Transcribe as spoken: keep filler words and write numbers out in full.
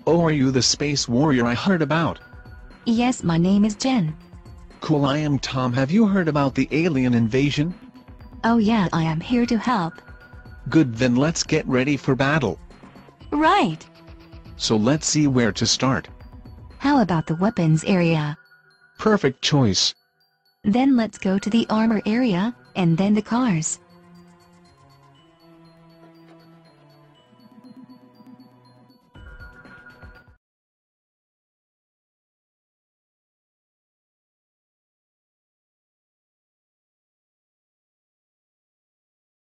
Oh, are you the space warrior I heard about? Yes, my name is Jen. Cool, I am Tom. Have you heard about the alien invasion? Oh yeah, I am here to help. Good, then let's get ready for battle. Right. So let's see where to start. How about the weapons area? Perfect choice. Then let's go to the armor area, and then the cars.